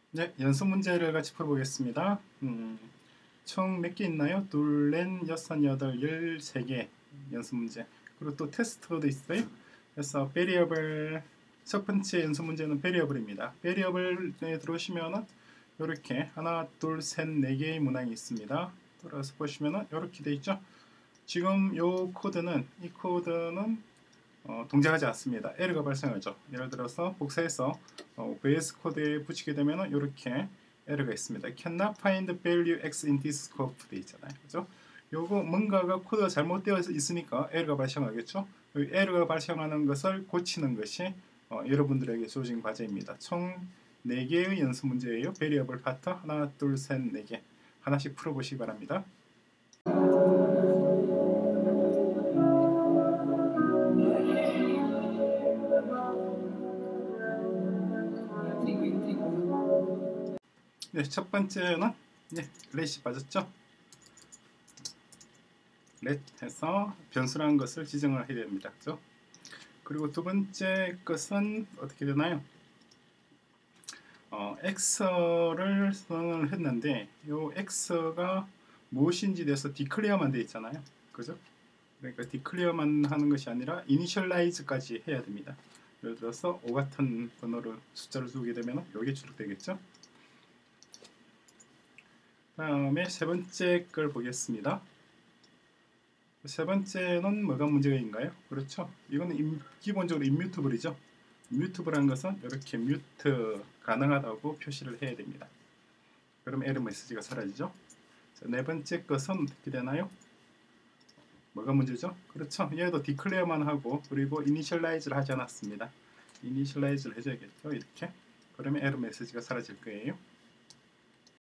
네, 연습 문제를 같이 풀어보겠습니다. 총 몇 개 있나요? 둘, 넷, 여섯, 여덟, 13개 연습 문제. 그리고 또 테스트도 있어요. 그래서 베리어블, 첫 번째 연습 문제는 베리어블입니다. 베리어블에 들어오시면은 이렇게 하나, 둘, 셋, 네 개의 문항이 있습니다. 들어서 보시면은 이렇게 돼 있죠. 지금 이 코드는 동작하지 않습니다. 에러가 발생하죠. 예를 들어서 복사해서 VS 코드에 붙이게 되면 이렇게 에러가 있습니다. Cannot find value x in this scope 돼 있잖아요. 그죠? 요거 뭔가가 코드가 잘못되어 있으니까 에러가 발생하겠죠. 이 에러가 발생하는 것을 고치는 것이 여러분들에게 주어진 과제입니다. 총 4개의 연습 문제예요. 베리어블 파트 하나, 둘, 셋, 4개 하나씩 풀어보시기 바랍니다. 네, 첫 번째는 렛이 빠졌죠. 렛 해서 변수라는 것을 지정을 해야 됩니다. 그죠? 그리고 두 번째 것은 어떻게 되나요? x를 선언을 했는데 이 x가 무엇인지 대해서 디클리어만 되어 있잖아요. 그죠? 그러니까 디클리어만 하는 것이 아니라 이니셜라이즈까지 해야 됩니다. 예를 들어서 5 같은 번호를 숫자를 주게 되면 이게 출력되겠죠. 다음에 세 번째 걸 보겠습니다. 세 번째는 뭐가 문제인가요? 그렇죠. 이거는 기본적으로 임뮤트블이죠. 임뮤트블한 것은 이렇게 뮤트 가능하다고 표시를 해야 됩니다. 그럼 에러 메시지가 사라지죠. 자, 네 번째 것은 어떻게 되나요? 뭐가 문제죠? 그렇죠. 얘도 디클레어만 하고 그리고 이니셜라이즈를 하지 않았습니다. 이니셜라이즈를 해줘야겠죠. 이렇게. 그러면 에러 메시지가 사라질 거예요.